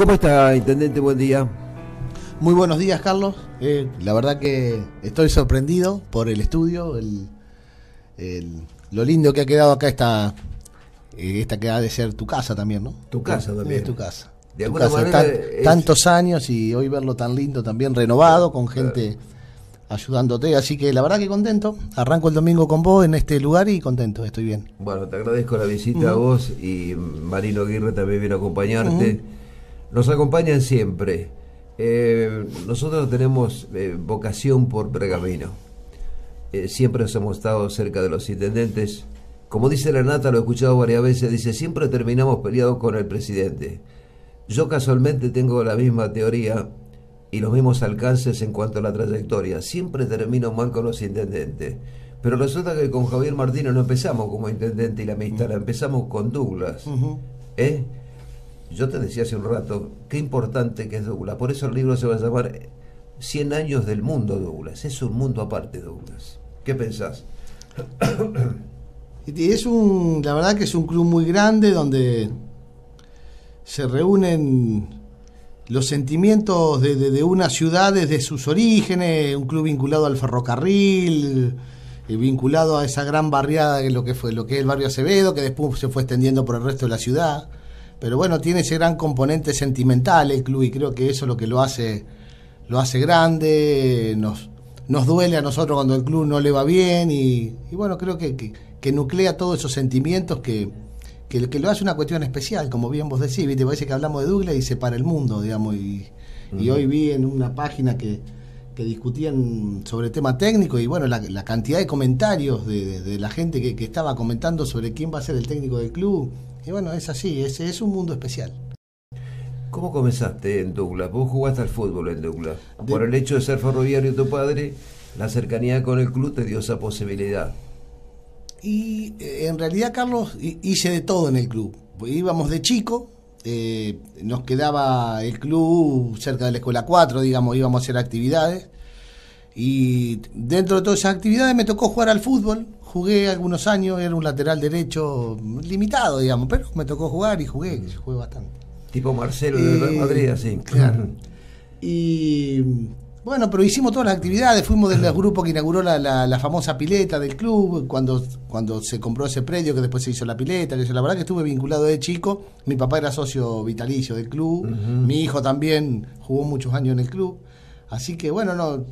¿Cómo está, intendente? Buen día. Muy buenos días, Carlos. La verdad que estoy sorprendido por el estudio, lo lindo que ha quedado acá esta que ha de ser tu casa también, ¿no? Tu casa también. Es tu casa. De alguna manera tantos años y hoy verlo tan lindo también, renovado, con gente ayudándote, así que la verdad que contento. Arranco el domingo con vos en este lugar y contento, estoy bien. Bueno, te agradezco la visita a vos, y Marino Aguirre también vino a acompañarte. Nos acompañan siempre. Nosotros tenemos vocación por Pergamino. Siempre nos hemos estado cerca de los intendentes. Como dice la Nata, lo he escuchado varias veces, dice, siempre terminamos peleados con el presidente. Yo casualmente tengo la misma teoría y los mismos alcances en cuanto a la trayectoria. Siempre termino mal con los intendentes. Pero resulta que con Javier Martínez no empezamos como intendente y la amistad, la empezamos con Douglas. Yo te decía hace un rato, qué importante que es Douglas. Por eso el libro se va a llamar 100 años del mundo Douglas. Es un mundo aparte, Douglas. ¿Qué pensás? La verdad que es un club muy grande donde se reúnen los sentimientos de una ciudad desde sus orígenes, un club vinculado al ferrocarril, vinculado a esa gran barriada que lo que es el barrio Acevedo, que después se fue extendiendo por el resto de la ciudad. Pero bueno, tiene ese gran componente sentimental el club y creo que eso es lo que lo hace grande. Nos duele a nosotros cuando el club no le va bien y bueno, creo que nuclea todos esos sentimientos que lo hace una cuestión especial, como bien vos decís, ¿viste? Parece que hablamos de Douglas y se para el mundo, digamos, y hoy vi en una página que discutían sobre tema técnico y bueno, la cantidad de comentarios de la gente que estaba comentando sobre quién va a ser el técnico del club, y bueno, es así, es un mundo especial. ¿Cómo comenzaste en Douglas? Vos jugaste al fútbol en Douglas. Por el hecho de ser ferroviario tu padre, la cercanía con el club te dio esa posibilidad. Y en realidad, Carlos, hice de todo en el club. Íbamos de chico, nos quedaba el club cerca de la escuela 4, digamos, íbamos a hacer actividades. Y dentro de todas esas actividades me tocó jugar al fútbol. Jugué algunos años, era un lateral derecho limitado, digamos, pero me tocó jugar y jugué bastante. Tipo Marcelo de Real Madrid, así. Claro. Y bueno, pero hicimos todas las actividades, fuimos del grupo que inauguró la famosa pileta del club, cuando se compró ese predio que después se hizo la pileta, la verdad que estuve vinculado de chico, mi papá era socio vitalicio del club, mi hijo también jugó muchos años en el club, así que bueno,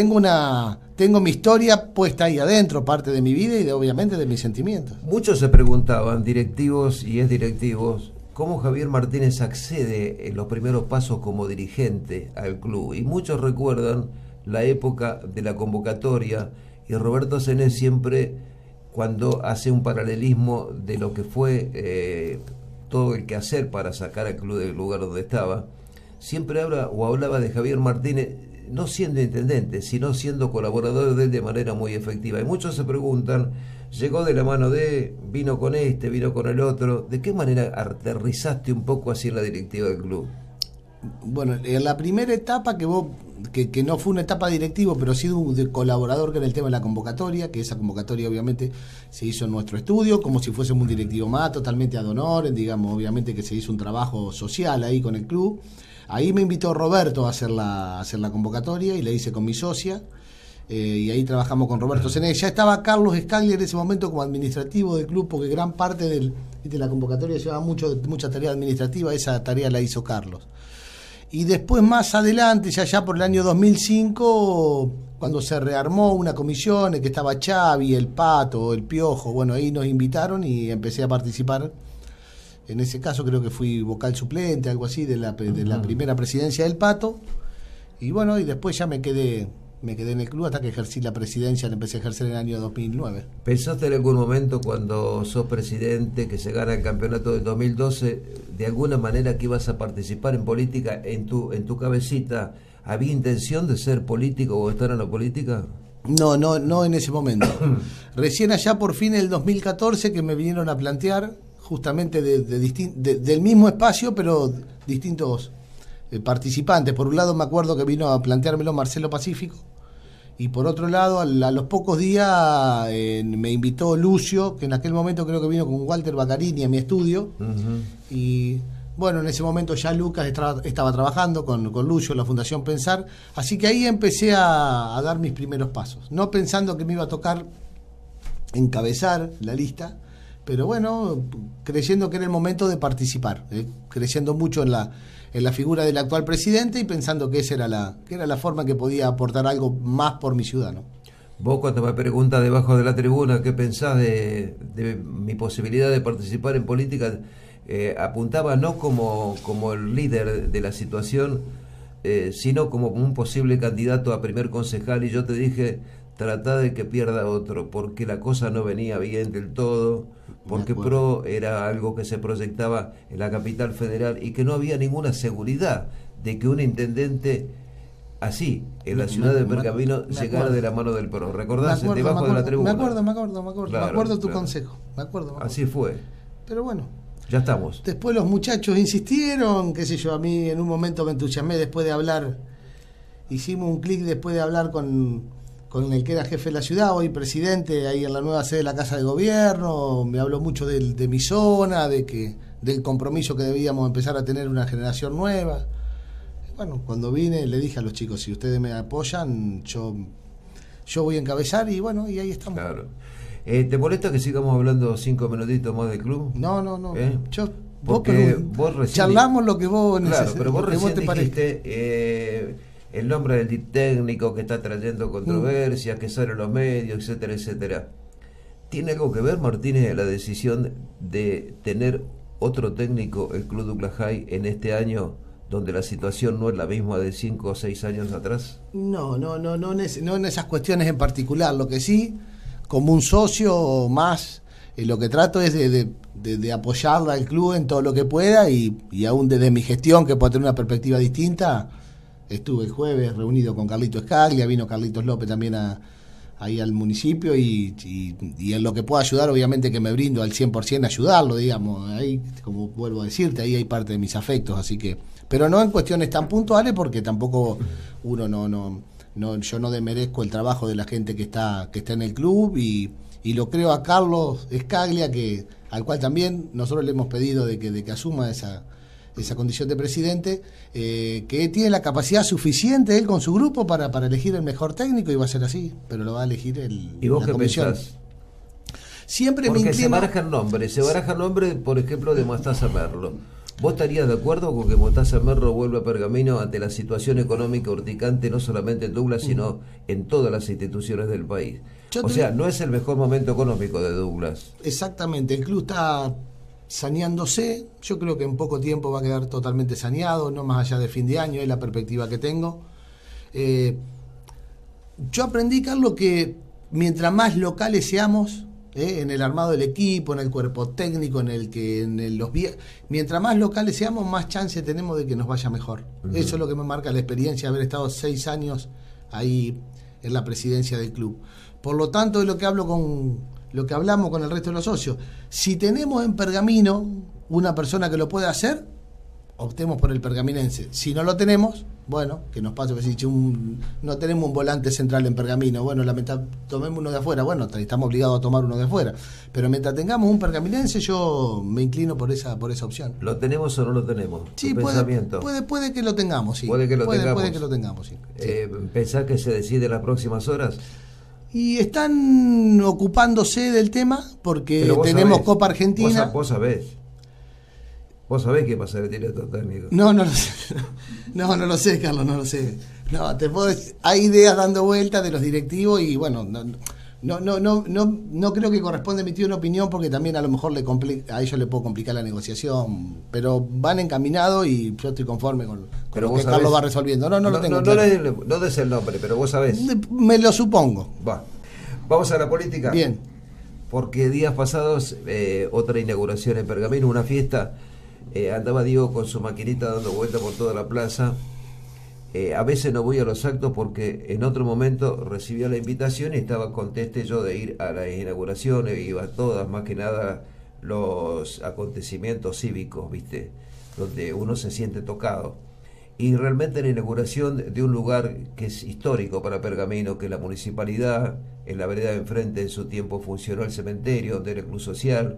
tengo mi historia puesta ahí adentro, parte de mi vida y obviamente de mis sentimientos. Muchos se preguntaban, directivos y exdirectivos, cómo Javier Martínez accede en los primeros pasos como dirigente al club. Y muchos recuerdan la época de la convocatoria y Roberto Senés siempre, cuando hace un paralelismo de lo que fue todo el quehacer para sacar al club del lugar donde estaba, siempre hablaba de Javier Martínez, no siendo intendente, sino siendo colaborador de él de manera muy efectiva. Y muchos se preguntan, llegó de la mano vino con vino con el otro, ¿de qué manera aterrizaste un poco así en la directiva del club? Bueno, en la primera etapa que no fue una etapa directiva, pero sí de colaborador que en el tema de la convocatoria, que esa convocatoria obviamente se hizo en nuestro estudio, como si fuésemos un directivo más, totalmente ad honorem, digamos, obviamente que se hizo un trabajo social ahí con el club. Ahí me invitó Roberto a hacer la convocatoria y la hice con mi socia, y ahí trabajamos con Roberto Senés. Ya estaba Carlos Scaglia en ese momento como administrativo del club, porque gran parte de la convocatoria llevaba mucha tarea administrativa, esa tarea la hizo Carlos. Y después más adelante, ya por el año 2005, cuando se rearmó una comisión en que estaba Xavi, el Pato, el Piojo, bueno, ahí nos invitaron y empecé a participar. En ese caso creo que fui vocal suplente, algo así, de la primera presidencia del Pato. Y bueno, y después ya me quedé en el club hasta que ejercí la presidencia, la empecé a ejercer en el año 2009. ¿Pensaste en algún momento cuando sos presidente, que se gana el campeonato del 2012, de alguna manera que ibas a participar en política? ¿En tu cabecita había intención de ser político o estar en la política? No en ese momento. Recién allá por fin el 2014 que me vinieron a plantear justamente del mismo espacio, pero distintos participantes. Por un lado me acuerdo que vino a planteármelo Marcelo Pacífico, y por otro lado a los pocos días me invitó Lucio, que en aquel momento creo que vino con Walter Baccarini a mi estudio, y Bueno, en ese momento ya Lucas estaba trabajando con Lucho en la Fundación Pensar, así que ahí empecé a dar mis primeros pasos, no pensando que me iba a tocar encabezar la lista, pero bueno, creyendo que era el momento de participar, creyendo mucho en la figura del actual presidente y pensando que esa era la forma que podía aportar algo más por mi ciudad, ¿no? Vos cuando me preguntas debajo de la tribuna qué pensás de mi posibilidad de participar en política, apuntaba no como el líder de la situación, sino como un posible candidato a primer concejal, y yo te dije, trata de que pierda otro, porque la cosa no venía bien del todo, porque PRO era algo que se proyectaba en la capital federal y que no había ninguna seguridad de que un intendente así, en la ciudad de Pergamino, llegara de la mano del PRO. ¿Recordás? Debajo de la tribuna. Me acuerdo. Claro, Me acuerdo tu claro. consejo. Me acuerdo. Así fue. Pero bueno. Ya estamos. Después los muchachos insistieron, qué sé yo, a mí en un momento me entusiasmé después de hablar, hicimos un clic después de hablar con el que era jefe de la ciudad, hoy presidente, ahí en la nueva sede de la Casa de Gobierno, me habló mucho de mi zona, del compromiso que debíamos empezar a tener una generación nueva. Bueno, cuando vine le dije a los chicos, si ustedes me apoyan, yo voy a encabezar y bueno, y ahí estamos. Claro. ¿Te molesta que sigamos hablando 5 minutitos más del club? No. Porque vos recién charlamos lo que vos necesitas. Claro, pero vos recién dijiste el nombre del técnico que está trayendo controversias, que sale en los medios, etcétera, etcétera. ¿Tiene algo que ver, Martínez, la decisión de tener otro técnico el Club Douglas High en este año, donde la situación no es la misma de 5 o 6 años atrás? No en esas cuestiones en particular. Lo que sí, como un socio más, lo que trato es de apoyarla al club en todo lo que pueda y aún desde mi gestión, que pueda tener una perspectiva distinta. Estuve el jueves reunido con Carlitos Scaglia, vino Carlitos López también ahí al municipio y en lo que pueda ayudar, obviamente que me brindo al 100% a ayudarlo, digamos. Ahí, como vuelvo a decirte, ahí hay parte de mis afectos, así que, pero no en cuestiones tan puntuales, porque tampoco uno yo no demerezco el trabajo de la gente que está en el club y lo creo a Carlos Scaglia, al cual también nosotros le hemos pedido de que asuma esa condición de presidente, que tiene la capacidad suficiente él con su grupo para elegir el mejor técnico, y va a ser así, pero lo va a elegir ¿Y vos la qué comisión. Pensás? Siempre Porque me inclino... se baraja el nombre, por ejemplo, de Mostaza Merlo. ¿Vos estarías de acuerdo con que Mostaza Merlo vuelva a Pergamino ante la situación económica urticante, no solamente en Douglas, sino en todas las instituciones del país? O sea, no es el mejor momento económico de Douglas. Exactamente, el club está saneándose, yo creo que en poco tiempo va a quedar totalmente saneado, no más allá de fin de año, es la perspectiva que tengo. Yo aprendí, Carlos, que mientras más locales seamos, en el armado del equipo, en el cuerpo técnico, mientras más locales seamos, más chance tenemos de que nos vaya mejor. Eso es lo que me marca la experiencia de haber estado 6 años ahí en la presidencia del club. Por lo tanto, es lo que hablamos con el resto de los socios. Si tenemos en Pergamino una persona que lo puede hacer, optemos por el pergaminense. Si no lo tenemos, bueno, que nos pase, no tenemos un volante central en Pergamino, bueno, tomemos uno de afuera, bueno, estamos obligados a tomar uno de afuera, pero mientras tengamos un pergaminense, yo me inclino por esa opción. ¿Lo tenemos o no lo tenemos? Sí, puede que lo tengamos, sí. Puede que lo tengamos, sí. ¿Pensás que se decide en las próximas horas? Y están ocupándose del tema porque tenemos Copa Argentina. Vos sabés qué pasa el director técnico. No lo sé. No lo sé, Carlos, no lo sé. No, hay ideas dando vueltas de los directivos y bueno, no creo que corresponde emitir una opinión porque también a lo mejor a ellos le puedo complicar la negociación, pero van encaminados y yo estoy conforme con lo que Carlos va resolviendo. No lo tengo claro. No des el nombre, pero vos sabés. Me lo supongo. Vamos a la política. Bien. Porque días pasados, otra inauguración en Pergamino, una fiesta. Andaba Diego con su maquinita dando vuelta por toda la plaza. A veces no voy a los actos porque en otro momento recibía la invitación y estaba conteste yo de ir a las inauguraciones, iba a todas, más que nada los acontecimientos cívicos, ¿viste? Donde uno se siente tocado. Y realmente la inauguración de un lugar que es histórico para Pergamino, que la municipalidad, en la vereda de enfrente en su tiempo funcionó el cementerio, donde era el club social,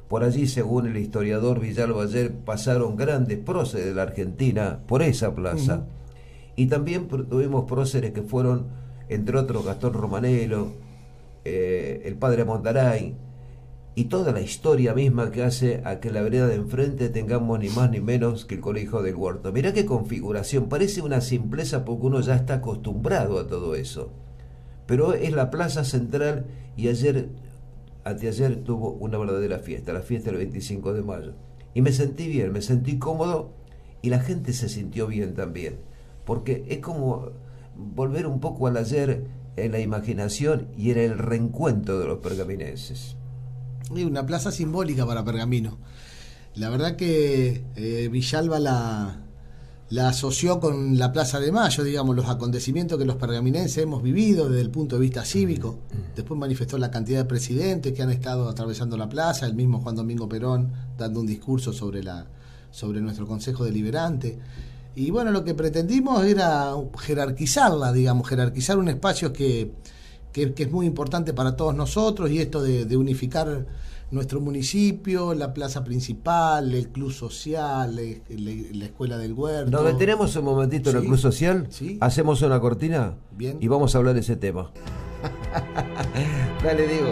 Por allí, según el historiador Villalba ayer, pasaron grandes próceres de la Argentina por esa plaza. Y también tuvimos próceres que fueron, entre otros, Gastón Romanello, el padre Montaray, y toda la historia misma que hace a que la vereda de enfrente tengamos ni más ni menos que el Colegio del Huerto. Mirá qué configuración, parece una simpleza porque uno ya está acostumbrado a todo eso. Pero es la plaza central y anteayer tuvo una verdadera fiesta, la fiesta del 25 de mayo. Y me sentí bien, me sentí cómodo y la gente se sintió bien también. Porque es como volver un poco al ayer en la imaginación y en el reencuentro de los pergaminenses. Y una plaza simbólica para Pergamino. La verdad que Villalba la asoció con la Plaza de Mayo, digamos, los acontecimientos que los pergaminenses hemos vivido desde el punto de vista cívico. Después manifestó la cantidad de presidentes que han estado atravesando la plaza, el mismo Juan Domingo Perón dando un discurso sobre nuestro Consejo Deliberante. Y bueno, lo que pretendimos era jerarquizarla, digamos, jerarquizar un espacio que es muy importante para todos nosotros, y esto de unificar nuestro municipio, la plaza principal, el club social, la escuela del huerto. Nos detenemos un momentito en el club social, ¿sí? Hacemos una cortina. Bien. Y vamos a hablar de ese tema. Dale, digo.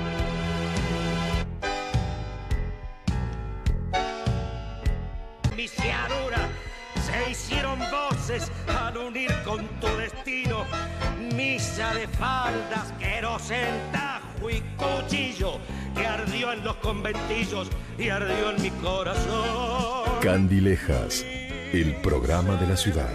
Mi cianura se hicieron voces al unir con tu destino. Misa de faldas, querosén, tajo y cuchillo, que ardió en los conventillos y ardió en mi corazón. Candilejas, el programa de la ciudad.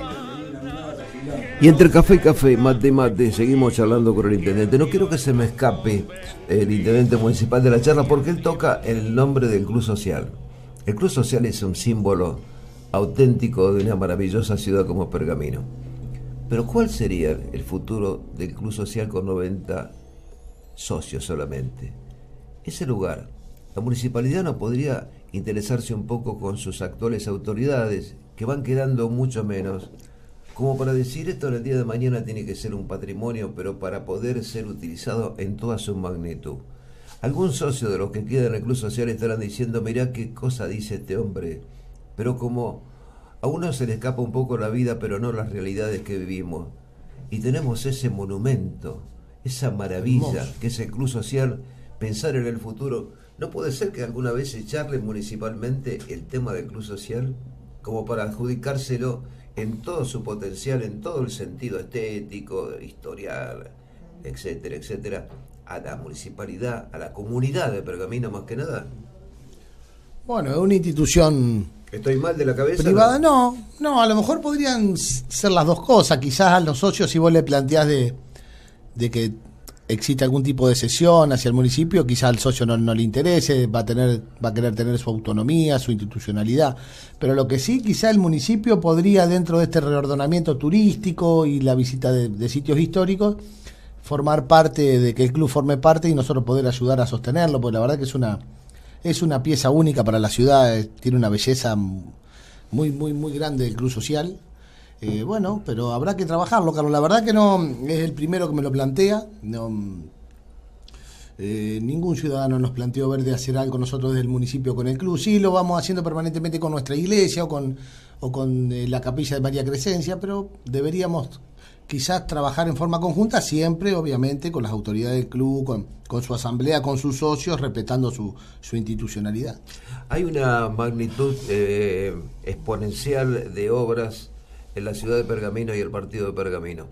Y entre café y café, mate y mate, seguimos charlando con el intendente. No quiero que se me escape el intendente municipal de la charla, porque él toca el nombre del Club Social. El Club Social es un símbolo auténtico de una maravillosa ciudad como Pergamino. Pero ¿cuál sería el futuro del Club Social con 90 socios solamente? Ese lugar, la municipalidad no podría interesarse un poco con sus actuales autoridades, que van quedando mucho menos, como para decir esto en el día de mañana tiene que ser un patrimonio, pero para poder ser utilizado en toda su magnitud. Algún socio de los que quedan en el Club Social estarán diciendo, mirá qué cosa dice este hombre, pero como a uno se le escapa un poco la vida, pero no las realidades que vivimos. Y tenemos ese monumento, esa maravilla que es el Club Social, pensar en el futuro. ¿No puede ser que alguna vez se charle municipalmente el tema del Club Social como para adjudicárselo en todo su potencial, en todo el sentido estético, historial, etcétera, etcétera, a la municipalidad, a la comunidad de Pergamino más que nada? Bueno, es una institución... ¿Estoy mal de la cabeza? Privada, no, a lo mejor podrían ser las dos cosas. Quizás a los socios, si vos le planteás de que existe algún tipo de cesión hacia el municipio, quizás al socio no le interese, va a querer tener su autonomía, su institucionalidad. Pero lo que sí, quizás el municipio podría, dentro de este reordenamiento turístico y la visita de sitios históricos, formar parte, de que el club forme parte y nosotros poder ayudar a sostenerlo, porque la verdad que es una pieza única para la ciudad, tiene una belleza muy, muy, muy grande el Club Social. Bueno, pero habrá que trabajarlo, Carlos. La verdad que no es el primero que me lo plantea. Ningún ciudadano nos planteó ver de hacer algo nosotros desde el municipio con el club. Sí, lo vamos haciendo permanentemente con nuestra iglesia o con la capilla de María Crescencia, pero deberíamos quizás trabajar en forma conjunta, siempre obviamente con las autoridades del club, con su asamblea, con sus socios, respetando su institucionalidad. Hay una magnitud exponencial de obras en la ciudad de Pergamino y el partido de Pergamino.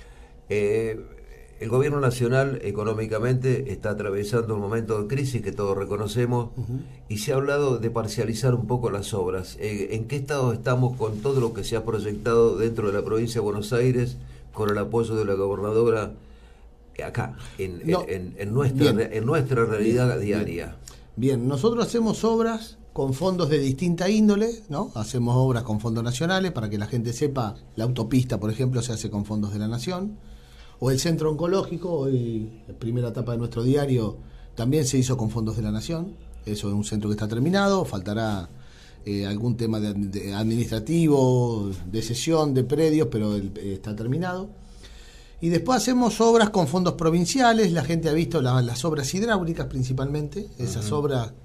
El gobierno nacional económicamente está atravesando un momento de crisis que todos reconocemos, y se ha hablado de parcializar un poco las obras. ¿En qué estado estamos con todo lo que se ha proyectado dentro de la provincia de Buenos Aires, con el apoyo de la gobernadora acá, en nuestra realidad diaria? Bien, nosotros hacemos obras con fondos de distinta índole, ¿no? Hacemos obras con fondos nacionales, para que la gente sepa, la autopista, por ejemplo, se hace con fondos de la Nación, o el centro oncológico, hoy, la primera etapa de nuestro diario, también se hizo con fondos de la Nación. Eso es un centro que está terminado, faltará algún tema de administrativo, de cesión de predios, pero está terminado. Y después hacemos obras con fondos provinciales. La gente ha visto las obras hidráulicas principalmente. Esas obras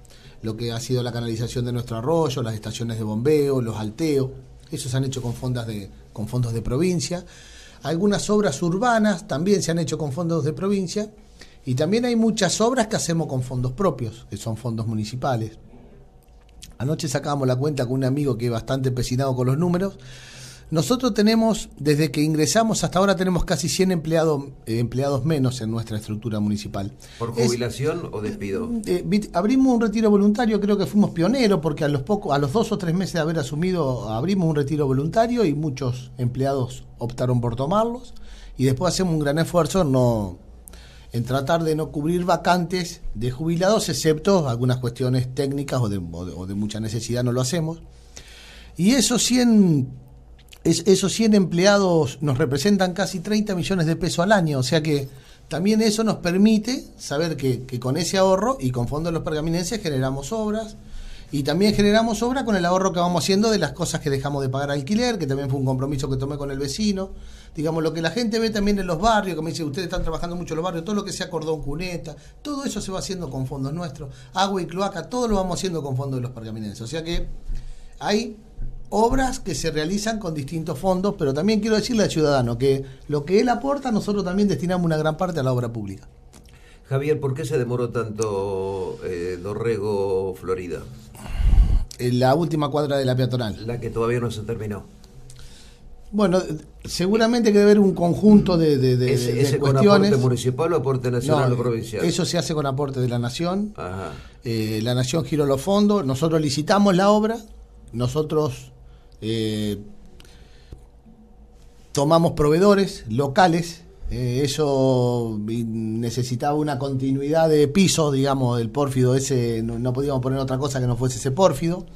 lo que ha sido la canalización de nuestro arroyo, las estaciones de bombeo, los alteos. Eso se han hecho con fondos de provincia. Algunas obras urbanas también se han hecho con fondos de provincia. Y también hay muchas obras que hacemos con fondos propios, que son fondos municipales. Anoche sacábamos la cuenta con un amigo que es bastante empecinado con los números. Nosotros tenemos, desde que ingresamos hasta ahora, tenemos casi 100 empleados menos en nuestra estructura municipal. ¿Por jubilación o despido? Abrimos un retiro voluntario, creo que fuimos pioneros, porque a los 2 o 3 meses de haber asumido, abrimos un retiro voluntario y muchos empleados optaron por tomarlos. Y después hacemos un gran esfuerzo en tratar de no cubrir vacantes de jubilados, excepto algunas cuestiones técnicas o de mucha necesidad no lo hacemos. Y esos 100 empleados nos representan casi 30 millones de pesos al año, o sea que también eso nos permite saber que con ese ahorro y con fondos de los pergaminenses generamos obras, y también generamos obra con el ahorro que vamos haciendo de las cosas que dejamos de pagar alquiler, que también fue un compromiso que tomé con el vecino. Digamos, lo que la gente ve también en los barrios, que me dice, ustedes están trabajando mucho en los barrios, todo lo que sea cordón cuneta, todo eso se va haciendo con fondos nuestros, agua y cloaca, todo lo vamos haciendo con fondos de los pergaminenses. O sea que hay obras que se realizan con distintos fondos, pero también quiero decirle al ciudadano que lo que él aporta, nosotros también destinamos una gran parte a la obra pública. Javier, ¿por qué se demoró tanto Dorrego, Florida? En la última cuadra de la peatonal. La que todavía no se terminó. Bueno, seguramente que debe haber un conjunto de ¿Ese cuestiones. con aporte municipal o aporte nacional o provincial? Eso se hace con aporte de la Nación. Ajá. La Nación giró los fondos, nosotros licitamos la obra, nosotros tomamos proveedores locales. Eso necesitaba una continuidad de piso, digamos, del pórfido ese, no podíamos poner otra cosa que no fuese ese pórfido,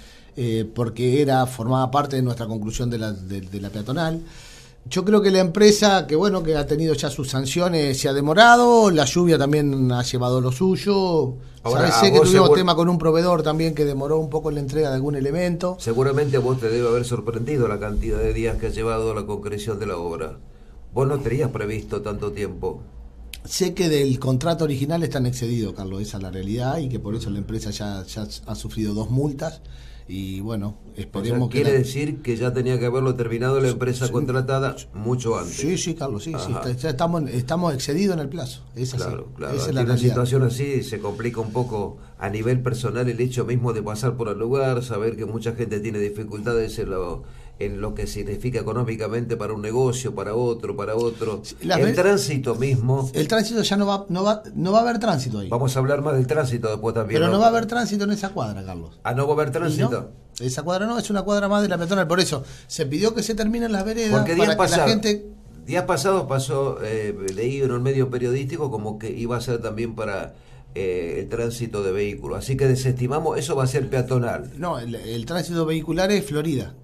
porque formaba parte de nuestra conclusión de la peatonal. Yo creo que la empresa, que ha tenido ya sus sanciones, se ha demorado, la lluvia también ha llevado lo suyo. Ahora, sé que tuvimos tema con un proveedor también que demoró un poco en la entrega de algún elemento. Seguramente a vos te debe haber sorprendido la cantidad de días que ha llevado la concreción de la obra. Vos no tenías previsto tanto tiempo. Sé que del contrato original están excedidos, Carlos, esa es la realidad, y que por eso la empresa ya ha sufrido 2 multas. Y bueno, esperemos que... Quiere decir que ya tenía que haberlo terminado la empresa contratada mucho antes. Sí, Carlos, sí, ya estamos excedidos en el plazo. Es así. Claro. Esa es en una situación así se complica un poco a nivel personal el hecho mismo de pasar por el lugar, saber que mucha gente tiene dificultades en lo que significa económicamente para un negocio, para otro. El tránsito mismo... El tránsito ya no va a haber tránsito ahí. Vamos a hablar más del tránsito después también. Pero no va a haber tránsito en esa cuadra, Carlos. ¿No va a haber tránsito? No, esa cuadra no, es una cuadra más de la peatonal. Por eso se pidió que se terminen las veredas. Porque la gente... días pasados pasó, leí en un medio periodístico como que iba a ser también para... el tránsito de vehículos, así que desestimamos, eso va a ser peatonal. No, el tránsito vehicular es Florida,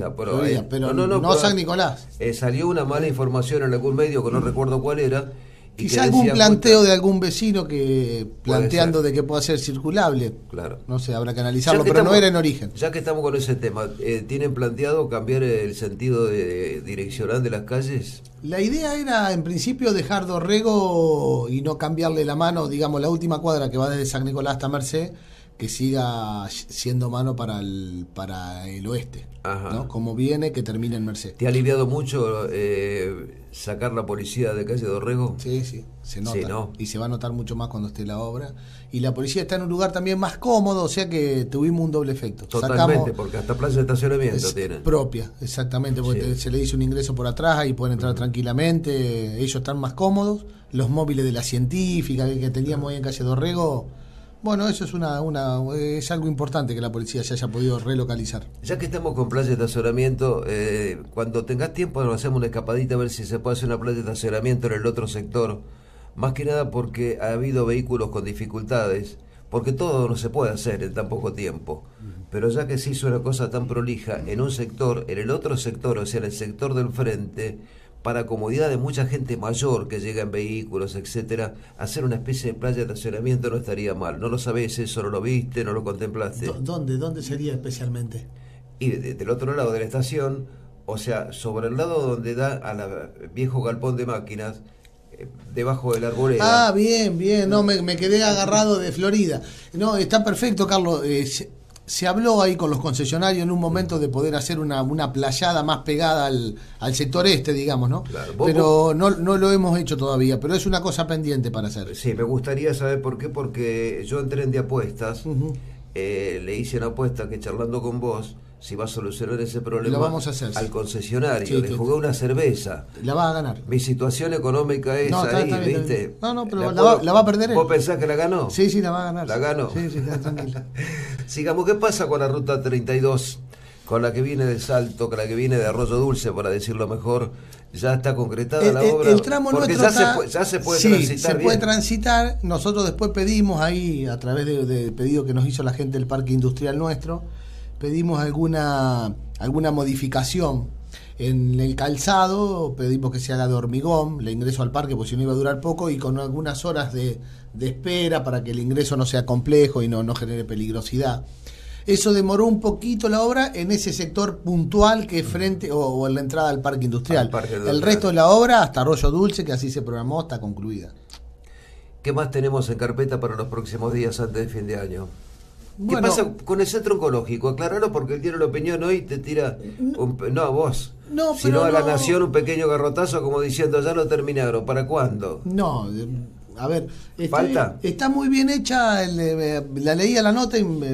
pero no San Nicolás. Salió una mala información en algún medio que no recuerdo cuál era. Quizá algún planteo de algún vecino que planteando de que pueda ser circulable. Claro. No sé, habrá que analizarlo, pero no era en origen. Ya que estamos con ese tema, ¿tienen planteado cambiar el sentido direccional de las calles? La idea era, en principio, dejar Dorrego y no cambiarle la mano, digamos, la última cuadra que va desde San Nicolás hasta Merced, que siga siendo mano para el oeste. Ajá. ¿No? Como viene, que termine en Merced. ¿Te ha aliviado mucho sacar la policía de calle Dorrego? Sí, se nota. Sí, ¿no? Y se va a notar mucho más cuando esté la obra. Y la policía está en un lugar también más cómodo, o sea que tuvimos un doble efecto. Totalmente, porque hasta plaza de estacionamiento tiene. Propia, exactamente, porque se le dice un ingreso por atrás y pueden entrar tranquilamente. Ellos están más cómodos. Los móviles de la científica que teníamos ahí en calle Dorrego... Bueno, eso es algo importante que la policía se haya podido relocalizar. Ya que estamos con playa de estacionamiento, cuando tengas tiempo nos hacemos una escapadita a ver si se puede hacer una playa de estacionamiento en el otro sector. Más que nada porque ha habido vehículos con dificultades, porque todo no se puede hacer en tan poco tiempo. Pero ya que se hizo una cosa tan prolija en un sector, en el otro sector, o sea, en el sector del frente, para comodidad de mucha gente mayor que llega en vehículos, etcétera, hacer una especie de playa de estacionamiento no estaría mal. ¿No lo sabés eso? ¿No lo viste? ¿No lo contemplaste? ¿Dónde sería especialmente? Y del otro lado de la estación, o sea, sobre el lado donde da a la viejo galpón de máquinas, debajo de la arboleda. Ah, bien, no, me quedé agarrado de Florida. No, está perfecto, Carlos. Se habló ahí con los concesionarios en un momento de poder hacer una playada más pegada al sector este, digamos, ¿no? Claro, pero no lo hemos hecho todavía, pero es una cosa pendiente para hacer. Sí, me gustaría saber por qué, porque yo entré en de apuestas, le hice una apuesta que charlando con vos, si va a solucionar ese problema, lo vamos a hacer, al concesionario, sí, le jugué una cerveza. La va a ganar. Mi situación económica es ahí, está bien, ¿viste? No, pero la va a perder él. ¿Vos pensás que la ganó? Sí, la va a ganar. ¿La ganó? Sí, tranquilo. Sigamos, ¿qué pasa con la ruta 32? Con la que viene de Salto, con la que viene de Arroyo Dulce, para decirlo mejor, ya está concretada la obra. El tramo porque nuestro ya se puede sí, transitar. Se puede transitar. Nosotros después pedimos ahí, a través de pedido que nos hizo la gente del parque industrial nuestro, pedimos alguna modificación en el calzado, pedimos que se haga de hormigón, el ingreso al parque, porque si no iba a durar poco, y con algunas horas de espera para que el ingreso no sea complejo y no genere peligrosidad. Eso demoró un poquito la obra en ese sector puntual que es frente o en la entrada al parque industrial. El resto de la obra, hasta Arroyo Dulce, que así se programó, está concluida. ¿Qué más tenemos en carpeta para los próximos días antes de fin de año? ¿Qué Bueno, pasa con el centro oncológico? Aclaralo, porque él tiene la opinión hoy, te tira, no a vos, sino a la nación, un pequeño garrotazo como diciendo, ya lo terminaron, ¿para cuándo? No, a ver, ¿falta? Está muy bien hecha, la leí a la nota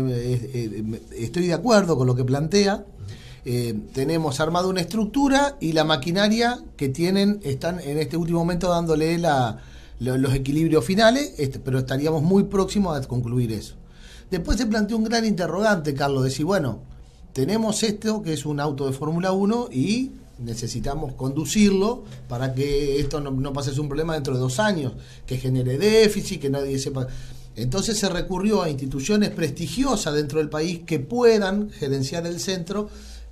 y estoy de acuerdo con lo que plantea. Tenemos armado una estructura y la maquinaria que están en este último momento dándole los equilibrios finales, pero estaríamos muy próximos a concluir eso. Después se planteó un gran interrogante, Carlos, decir, bueno, tenemos esto que es un auto de Fórmula 1 y necesitamos conducirlo para que esto no pase a ser un problema dentro de 2 años, que genere déficit, que nadie sepa. Entonces se recurrió a instituciones prestigiosas dentro del país que puedan gerenciar el centro,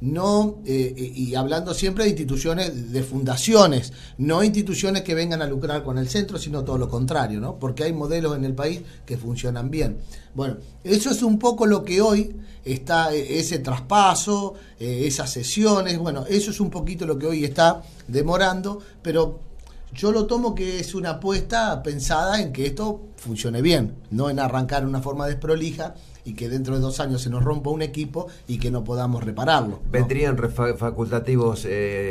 y hablando siempre de instituciones, de fundaciones, no instituciones que vengan a lucrar con el centro, sino todo lo contrario, ¿no? Porque hay modelos en el país que funcionan bien. Bueno, eso es un poco lo que hoy está, ese traspaso, esas sesiones, bueno, eso es un poquito lo que hoy está demorando, pero yo lo tomo que es una apuesta pensada en que esto funcione bien, no en arrancar de una forma desprolija y que dentro de 2 años se nos rompa un equipo y que no podamos repararlo, ¿no? Vendrían facultativos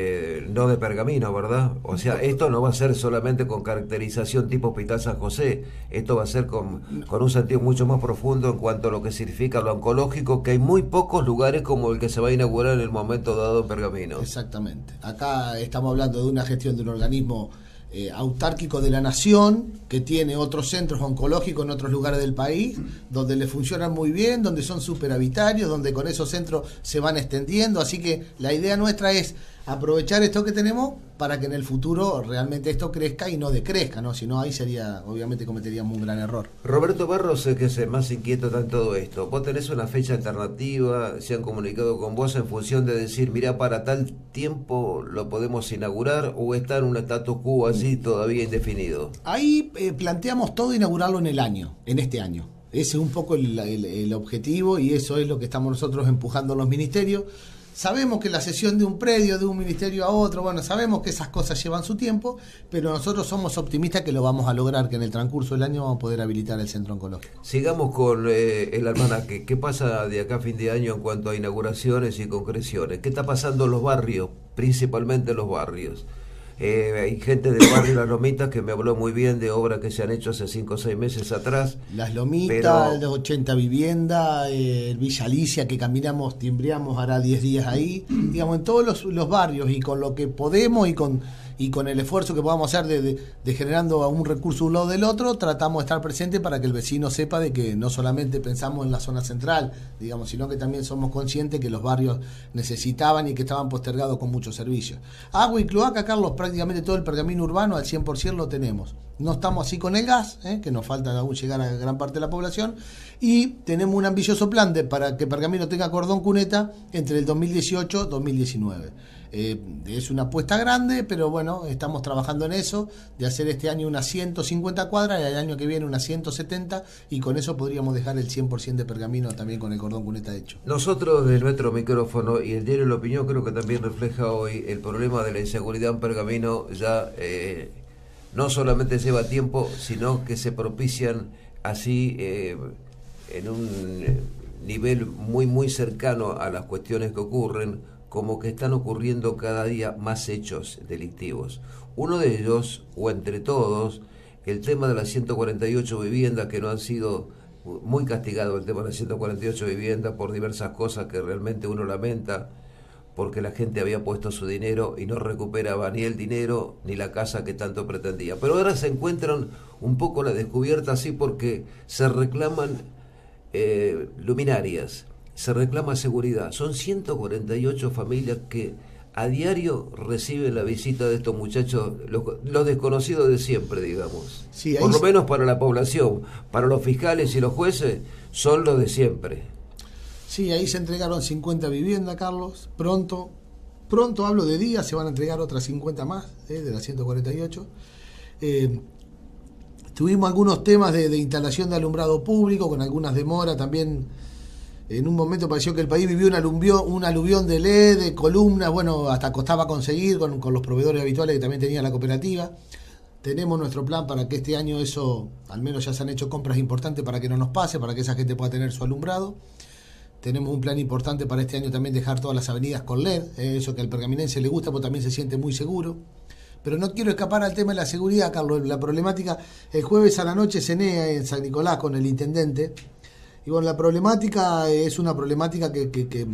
no de pergamino, ¿verdad? O sea, esto no va a ser solamente con caracterización tipo Hospital San José, esto va a ser con un sentido mucho más profundo en cuanto a lo que significa lo oncológico, que hay muy pocos lugares como el que se va a inaugurar en el momento dado en Pergamino. Exactamente. Acá estamos hablando de una gestión de un organismo autárquico de la nación, que tiene otros centros oncológicos en otros lugares del país, donde le funcionan muy bien, donde son superhabitarios, donde con esos centros se van extendiendo, así que la idea nuestra es aprovechar esto que tenemos para que en el futuro realmente esto crezca y no decrezca, ¿no? Si no, ahí obviamente cometeríamos un gran error. Roberto Barros es que es el más inquieto en todo esto. Vos tenés una fecha alternativa, se han comunicado con vos en función de decir, mira, para tal tiempo lo podemos inaugurar, o está en un status quo así todavía indefinido. Ahí planteamos todo inaugurarlo en este año. Ese es un poco el objetivo y eso es lo que estamos nosotros empujando en los ministerios. Sabemos que la cesión de un predio de un ministerio a otro, bueno, sabemos que esas cosas llevan su tiempo, pero nosotros somos optimistas que lo vamos a lograr, que en el transcurso del año vamos a poder habilitar el centro oncológico. Sigamos con el almanaque. ¿Qué pasa de acá a fin de año en cuanto a inauguraciones y concreciones? ¿Qué está pasando en los barrios, principalmente en los barrios? Hay gente del barrio Las Lomitas que me habló muy bien de obras que se han hecho hace 5 o 6 meses atrás. Las Lomitas, las 80 viviendas, Villa Alicia, que caminamos, timbreamos, hará 10 días ahí, digamos, en todos los barrios, y con lo que podemos y con el esfuerzo que podamos hacer de generando un recurso un lado del otro, tratamos de estar presentes para que el vecino sepa de que no solamente pensamos en la zona central, digamos, sino que también somos conscientes que los barrios necesitaban y que estaban postergados con muchos servicios. Agua y cloaca, Carlos, prácticamente todo el pergamino urbano al 100% lo tenemos. No estamos así con el gas, que nos falta aún llegar a gran parte de la población, y tenemos un ambicioso plan para que Pergamino tenga cordón cuneta entre el 2018 y 2019. Es una apuesta grande, pero bueno, estamos trabajando en eso, de hacer este año unas 150 cuadras y el año que viene unas 170, y con eso podríamos dejar el 100% de Pergamino también con el cordón cuneta hecho. Nosotros, de nuestro micrófono, y el diario La Opinión creo que también refleja hoy el problema de la inseguridad en Pergamino, ya no solamente lleva tiempo, sino que se propician así en un nivel muy muy cercano a las cuestiones que ocurren, como que están ocurriendo cada día más hechos delictivos. Uno de ellos, o entre todos, el tema de las 148 viviendas que no han sido muy castigado, el tema de las 148 viviendas por diversas cosas que realmente uno lamenta, porque la gente había puesto su dinero y no recuperaba ni el dinero ni la casa que tanto pretendía. Pero ahora se encuentran un poco la descubierta así, porque se reclaman luminarias, se reclama seguridad. Son 148 familias que a diario reciben la visita de estos muchachos, los desconocidos de siempre, digamos. Sí, por lo menos para la población, para los fiscales y los jueces, son los de siempre. Sí, ahí se entregaron 50 viviendas, Carlos. Pronto hablo de días, se van a entregar otras 50 más, de las 148. Tuvimos algunos temas de instalación de alumbrado público, con algunas demoras también. En un momento pareció que el país vivió un aluvión de LED, de columnas, bueno, hasta costaba conseguir con los proveedores habituales que también tenía la cooperativa. Tenemos nuestro plan para que este año eso, al menos ya se han hecho compras importantes para que no nos pase, para que esa gente pueda tener su alumbrado. Tenemos un plan importante para este año también, dejar todas las avenidas con LED, eso que al pergaminense le gusta, porque también se siente muy seguro. Pero no quiero escapar al tema de la seguridad, Carlos. La problemática, el jueves a la noche cené en San Nicolás con el intendente. Y bueno, la problemática es una problemática que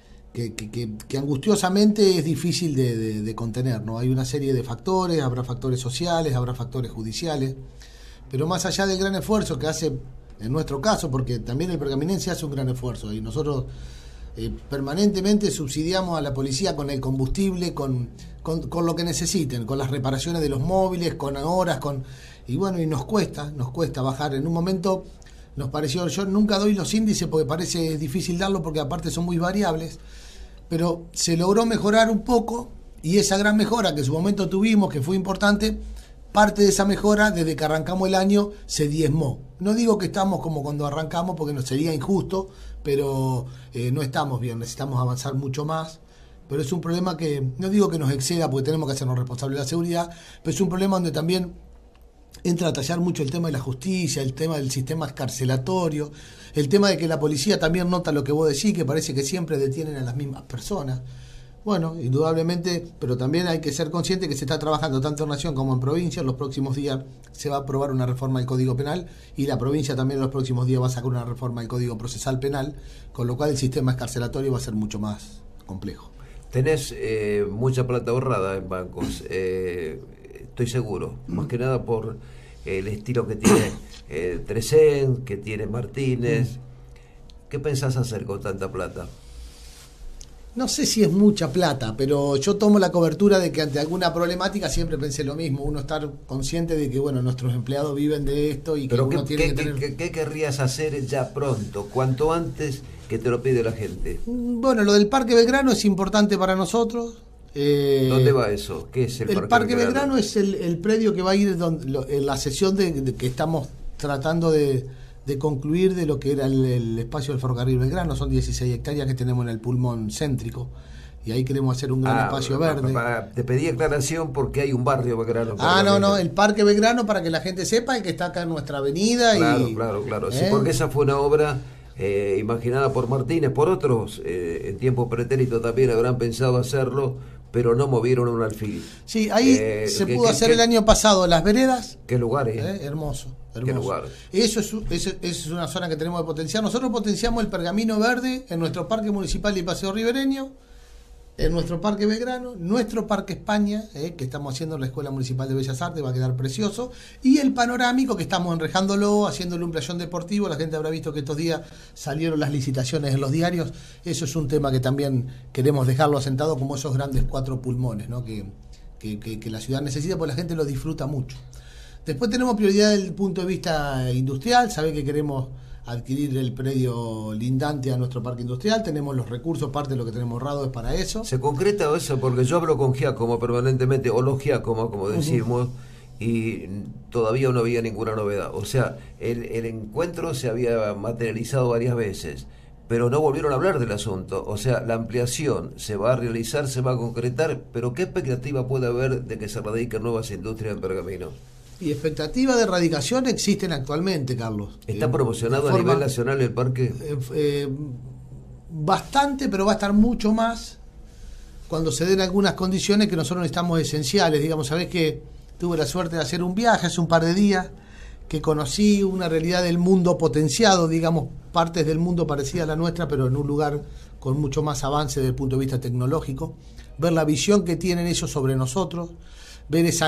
angustiosamente es difícil de contener, ¿no? Hay una serie de factores, habrá factores sociales, habrá factores judiciales, pero más allá del gran esfuerzo que hace, en nuestro caso, porque también el pergaminense hace un gran esfuerzo, y nosotros permanentemente subsidiamos a la policía con el combustible, con lo que necesiten, con las reparaciones de los móviles, con horas, y bueno, y nos cuesta bajar. En un momento nos pareció, yo nunca doy los índices porque parece difícil darlo, porque aparte son muy variables, pero se logró mejorar un poco, y esa gran mejora que en su momento tuvimos, que fue importante, parte de esa mejora desde que arrancamos el año se diezmó. No digo que estamos como cuando arrancamos, porque nos sería injusto, pero no estamos bien, necesitamos avanzar mucho más. Pero es un problema que, no digo que nos exceda porque tenemos que hacernos responsables de la seguridad, pero es un problema donde también entra a tallar mucho el tema de la justicia, el tema del sistema carcelatorio, el tema de que la policía también nota lo que vos decís, que parece que siempre detienen a las mismas personas. Bueno, indudablemente, pero también hay que ser consciente que se está trabajando tanto en Nación como en provincia. En los próximos días se va a aprobar una reforma del Código Penal, y la provincia también en los próximos días va a sacar una reforma del Código Procesal Penal, con lo cual el sistema carcelatorio va a ser mucho más complejo. Tenés mucha plata ahorrada en bancos, estoy seguro, más que nada por el estilo que tiene Tresén, que tiene Martínez. ¿Qué pensás hacer con tanta plata? No sé si es mucha plata, pero yo tomo la cobertura de que ante alguna problemática siempre pensé lo mismo, uno estar consciente de que, bueno, nuestros empleados viven de esto y que pero uno tiene que tener... ¿Qué querrías hacer ya pronto, cuanto antes que te lo pide la gente? Bueno, lo del Parque Belgrano es importante para nosotros. ¿Dónde va eso? ¿Qué es el Parque Belgrano? Es el predio que va a ir en la sesión de que estamos tratando de concluir de lo que era el espacio del ferrocarril Belgrano. Son 16 hectáreas que tenemos en el pulmón céntrico, y ahí queremos hacer un gran espacio verde. Te pedí aclaración porque hay un barrio Belgrano. No, el Parque Belgrano, para que la gente sepa, el que está acá en nuestra avenida. Claro. Sí, porque esa fue una obra imaginada por Martínez, por otros, en tiempo pretérito también habrán pensado hacerlo, pero no movieron un alfil. Sí, ahí se pudo hacer el año pasado las veredas. ¿Qué lugar hermoso. ¿Qué lugar? Eso es una zona que tenemos que potenciar. Nosotros potenciamos el pergamino verde en nuestro parque municipal y paseo ribereño, en nuestro Parque Belgrano, nuestro Parque España, que estamos haciendo en la Escuela Municipal de Bellas Artes, va a quedar precioso, y el panorámico, que estamos enrejándolo, haciéndole un playón deportivo. La gente habrá visto que estos días salieron las licitaciones en los diarios. Eso es un tema que también queremos dejarlo asentado como esos grandes 4 pulmones, ¿no? que la ciudad necesita, porque la gente lo disfruta mucho. Después tenemos prioridad desde el punto de vista industrial. Sabe que queremos adquirir el predio lindante a nuestro parque industrial, tenemos los recursos, parte de lo que tenemos ahorrado es para eso. ¿Se concreta eso? Porque yo hablo con Giacomo permanentemente, o los Giacomo, como decimos, y todavía no había ninguna novedad. O sea, el encuentro se había materializado varias veces, pero no volvieron a hablar del asunto. O sea, la ampliación se va a realizar, se va a concretar, pero ¿qué expectativa puede haber de que se radiquen nuevas industrias en Pergamino? Y expectativas de erradicación existen actualmente, Carlos. ¿Está promocionado a nivel nacional el parque? Bastante, pero va a estar mucho más cuando se den algunas condiciones que nosotros necesitamos esenciales. Digamos, sabés que tuve la suerte de hacer un viaje hace un par de días, que conocí una realidad del mundo potenciado, digamos, partes del mundo parecidas a la nuestra, pero en un lugar con mucho más avance desde el punto de vista tecnológico, ver la visión que tienen ellos sobre nosotros, ver ese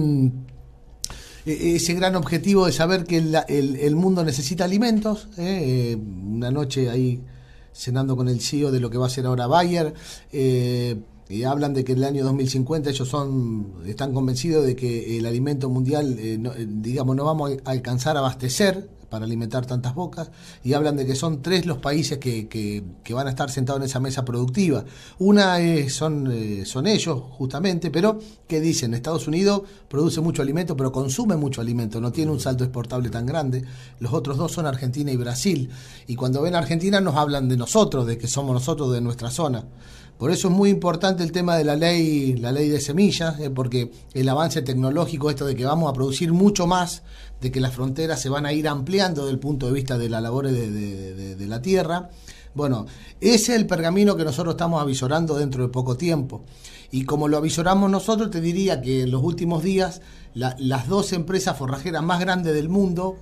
gran objetivo de saber que el mundo necesita alimentos. Una noche ahí cenando con el CEO de lo que va a ser ahora Bayer, y hablan de que en el año 2050 ellos están convencidos de que el alimento mundial, no vamos a alcanzar a abastecer para alimentar tantas bocas, y hablan de que son 3 los países que van a estar sentados en esa mesa productiva. Una son ellos, justamente, pero que dicen, Estados Unidos produce mucho alimento, pero consume mucho alimento, no tiene un salto exportable tan grande. Los otros 2 son Argentina y Brasil, y cuando ven a Argentina nos hablan de nosotros, de que somos nosotros de nuestra zona. Por eso es muy importante el tema de la ley de semillas, porque el avance tecnológico, esto de que vamos a producir mucho más, de que las fronteras se van a ir ampliando desde el punto de vista de la labor de la tierra. Bueno, ese es el pergamino que nosotros estamos avisorando dentro de poco tiempo. Y como lo avisoramos nosotros, te diría que en los últimos días las 2 empresas forrajeras más grandes del mundo,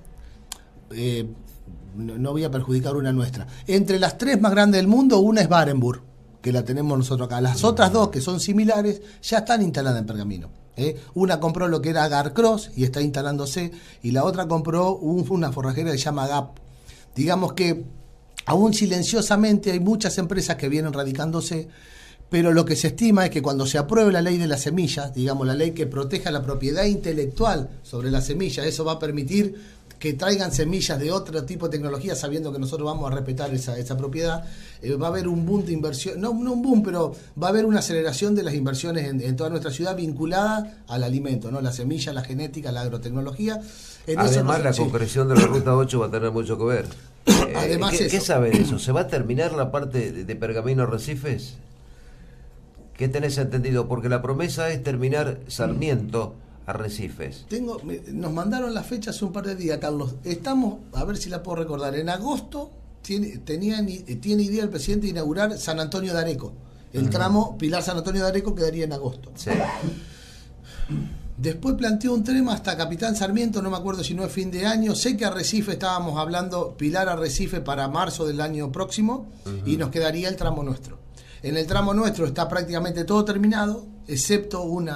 no voy a perjudicar una nuestra, entre las 3 más grandes del mundo, una es Barenburg, que la tenemos nosotros acá. Las otras 2, que son similares, ya están instaladas en Pergamino. Una compró lo que era Garcross y está instalándose, y la otra compró una forrajera que se llama Gap. Digamos que aún silenciosamente hay muchas empresas que vienen radicándose, pero lo que se estima es que cuando se apruebe la ley de las semillas, digamos la ley que proteja la propiedad intelectual sobre las semillas, eso va a permitir que traigan semillas de otro tipo de tecnología, sabiendo que nosotros vamos a respetar esa propiedad. Va a haber un boom de inversión, no un boom, pero va a haber una aceleración de las inversiones en toda nuestra ciudad vinculada al alimento, ¿no? La semilla, la genética, la agrotecnología. Además, la concreción de la Ruta 8 va a tener mucho que ver. Además, ¿Qué sabe de eso? ¿Se va a terminar la parte de Pergamino Arrecifes? ¿Qué tenés entendido? Porque la promesa es terminar Sarmiento Arrecifes. Nos mandaron la fecha hace un par de días, Carlos. Estamos, a ver si la puedo recordar, en agosto tiene idea el presidente de inaugurar San Antonio de Areco. El tramo Pilar San Antonio de Areco quedaría en agosto. Sí. Después planteó un tren hasta Capitán Sarmiento, no me acuerdo si no es fin de año. Sé que Arrecife estábamos hablando Pilar Arrecife para marzo del año próximo, y nos quedaría el tramo nuestro. En el tramo nuestro está prácticamente todo terminado, excepto un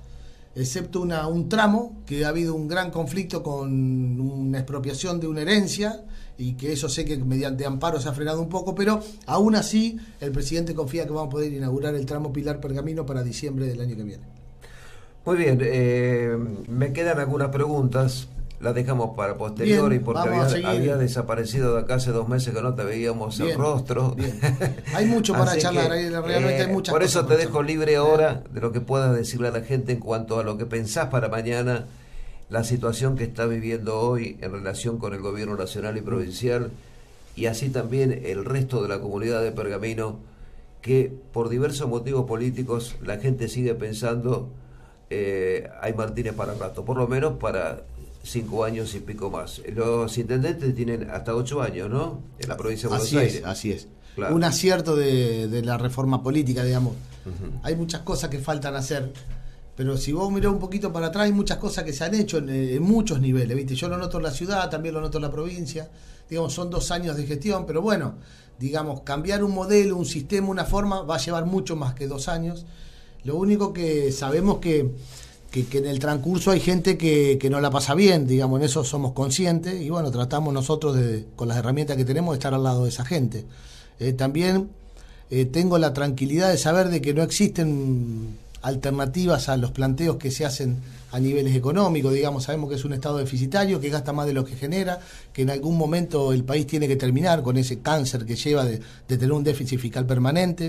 tramo que ha habido un gran conflicto con una expropiación de una herencia, y que eso sé que mediante amparo se ha frenado un poco, pero aún así el presidente confía que vamos a poder inaugurar el tramo Pilar Pergamino para diciembre del año que viene. Muy bien, me quedan algunas preguntas, las dejamos para posterior, bien, y porque había desaparecido de acá hace 2 meses que no te veíamos el rostro. Bien. Hay mucho para charlar, realmente hay muchas por cosas. Eso te dejo libre ahora de lo que puedas decirle a la gente en cuanto a lo que pensás para mañana, la situación que está viviendo hoy en relación con el gobierno nacional y provincial, y así también el resto de la comunidad de Pergamino, que por diversos motivos políticos la gente sigue pensando hay Martínez para rato, por lo menos para 5 años y pico más. Los intendentes tienen hasta 8 años, ¿no? En la provincia de Buenos Aires. Así es. Claro. Un acierto de la reforma política, digamos. Hay muchas cosas que faltan hacer, pero si vos mirás un poquito para atrás, hay muchas cosas que se han hecho en muchos niveles, ¿viste? Yo lo noto en la ciudad, también lo noto en la provincia. Digamos, son 2 años de gestión, pero bueno, digamos, cambiar un modelo, un sistema, una forma, va a llevar mucho más que 2 años. Lo único que sabemos que en el transcurso hay gente que no la pasa bien, digamos, en eso somos conscientes, y bueno, tratamos nosotros con las herramientas que tenemos de estar al lado de esa gente. También tengo la tranquilidad de saber de que no existen alternativas a los planteos que se hacen a niveles económicos. Digamos, sabemos que es un estado deficitario, que gasta más de lo que genera, que en algún momento el país tiene que terminar con ese cáncer que lleva de tener un déficit fiscal permanente.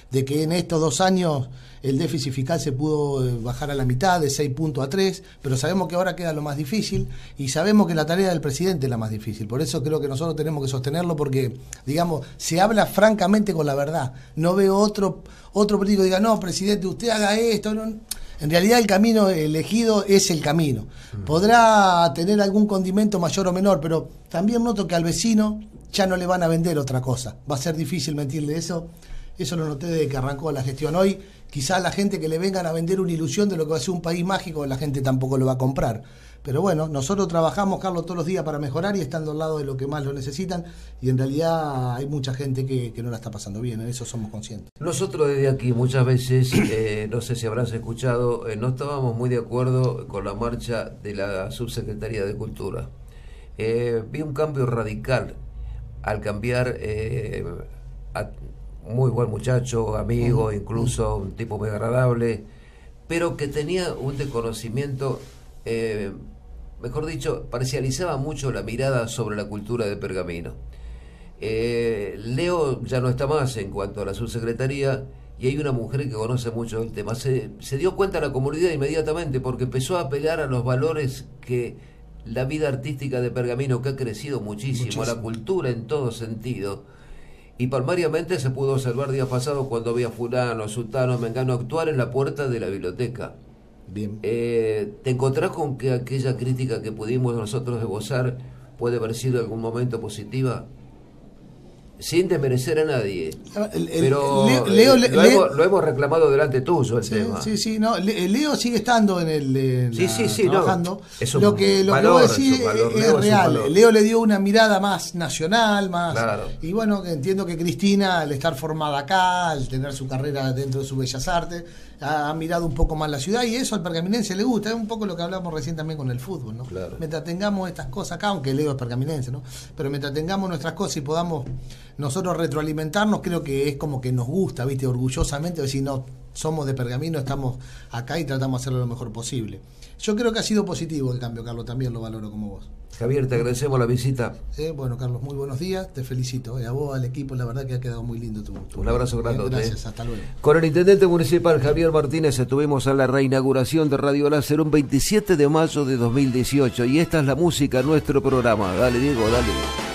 de que en estos 2 años el déficit fiscal se pudo bajar a la mitad, de 6 puntos a 3, pero sabemos que ahora queda lo más difícil y sabemos que la tarea del presidente es la más difícil. Por eso creo que nosotros tenemos que sostenerlo porque, digamos, se habla francamente con la verdad. No veo otro político que diga, no, presidente, usted haga esto. No. En realidad el camino elegido es el camino. Podrá tener algún condimento mayor o menor, pero también noto que al vecino ya no le van a vender otra cosa. Va a ser difícil mentirle eso. Eso lo noté desde que arrancó la gestión. Hoy, quizás la gente que le vengan a vender una ilusión de lo que va a ser un país mágico, la gente tampoco lo va a comprar. Pero bueno, nosotros trabajamos, Carlos, todos los días para mejorar y estando al lado de lo que más lo necesitan. Y en realidad hay mucha gente que no la está pasando bien, en eso somos conscientes. Nosotros desde aquí muchas veces, no sé si habrás escuchado, no estábamos muy de acuerdo con la marcha de la Subsecretaría de Cultura. Vi un cambio radical al cambiar a muy buen muchacho, amigo, incluso un tipo muy agradable, pero que tenía un desconocimiento, mejor dicho, parcializaba mucho la mirada sobre la cultura de Pergamino. Leo ya no está más en cuanto a la subsecretaría y hay una mujer que conoce mucho el tema. Se dio cuenta la comunidad inmediatamente porque empezó a apelar a los valores que la vida artística de Pergamino, que ha crecido muchísimo, a la cultura en todo sentido. Y palmariamente se pudo observar días pasados cuando había fulano, sultano, mengano actuar en la puerta de la biblioteca. Bien. ¿Te encontrás con que aquella crítica que pudimos nosotros esbozar puede haber sido en algún momento positiva? Sin desmerecer a nadie. Pero lo hemos reclamado delante tuyo el tema. Sí, no. Leo sigue estando trabajando. No, lo que vos decís es real. Leo le dio una mirada más nacional, más. Claro. Y bueno, entiendo que Cristina, al estar formada acá, al tener su carrera dentro de sus bellas artes, ha mirado un poco más la ciudad y eso al pergaminense le gusta. Es un poco lo que hablamos recién también con el fútbol, ¿no? Claro. Mientras tengamos estas cosas acá, aunque Leo es pergaminense, ¿no? Pero mientras tengamos nuestras cosas y podamos nosotros retroalimentarnos, creo que es como que nos gusta, ¿viste? Orgullosamente, decir, no, somos de Pergamino, estamos acá y tratamos de hacerlo lo mejor posible. Yo creo que ha sido positivo el cambio, Carlos, también lo valoro como vos. Javier, te agradecemos la visita. Bueno, Carlos, muy buenos días, te felicito. A vos, al equipo, la verdad que ha quedado muy lindo tu un abrazo grande. Gracias, hasta luego. Con el intendente municipal Javier Martínez estuvimos en la reinauguración de Radio Láser un 27 de mayo de 2018 y esta es la música, nuestro programa. Dale, Diego, dale.